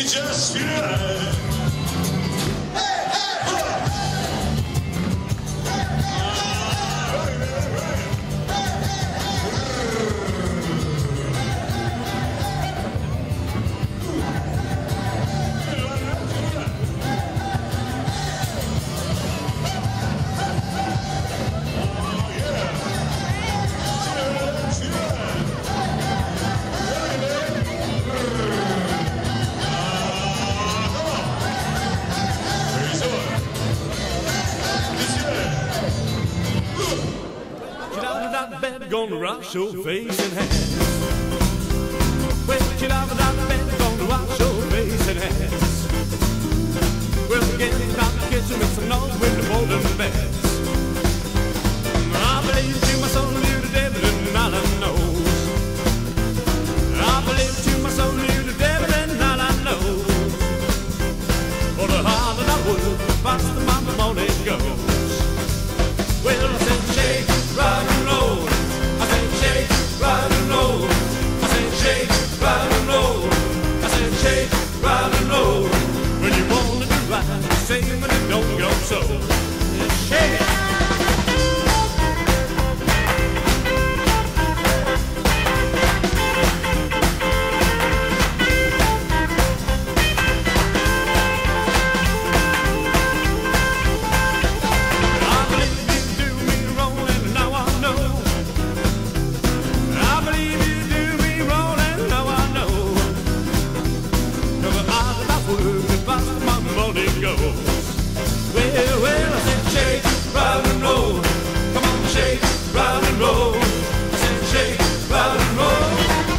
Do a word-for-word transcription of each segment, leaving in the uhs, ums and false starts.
just right. Gonna wash your face and hands. Well, get out of that bed, gonna wash your face and hands. Well, get out the kitchen, make some noise with the golden beds. I believe to my soul, you the devil, and all I know. I believe to my soul, you the devil, and all I know. For the harder I work, the faster my money goes. Well, I said, shake, rock and roll. Shake, rock and roll. I said shake, rock and roll. I said shake, rock and roll. When you wanna do right, you say when it don't go so. Shake it. Well, well, I said shake, rock and roll. Come on, shake, rock and roll. I said shake, rock and roll.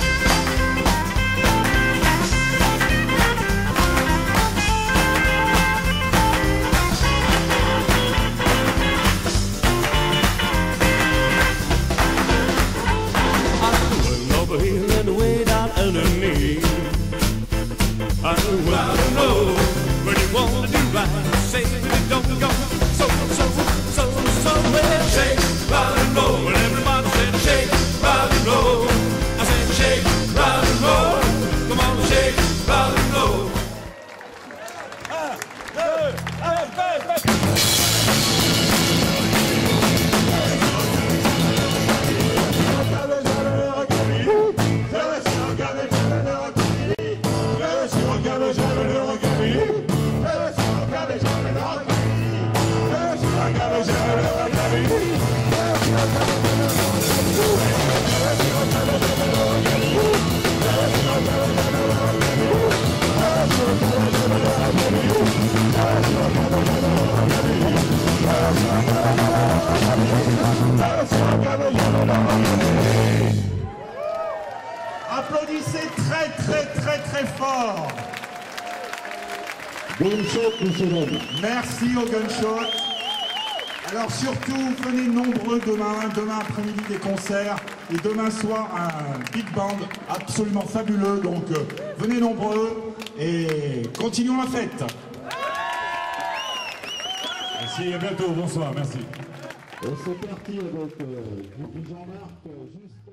I went over here and way down underneath. I went rock and roll. When you wanna do right, say it don't go so, so, so, so well. Shake, rock and roll. When everybody said shake, rock and roll. I said shake, rock and roll. Come on, shake, rock and roll. Un, deux, un, deux, Applaudissez très très très très fort. Gunshot, monsieur Lhomme. Merci au Gunshot. Alors surtout, venez nombreux demain, demain après-midi des concerts et demain soir un big band absolument fabuleux. Donc euh, venez nombreux et continuons la fête. Merci, à bientôt, bonsoir, merci. C'est parti avec euh, Jean-Marc, juste...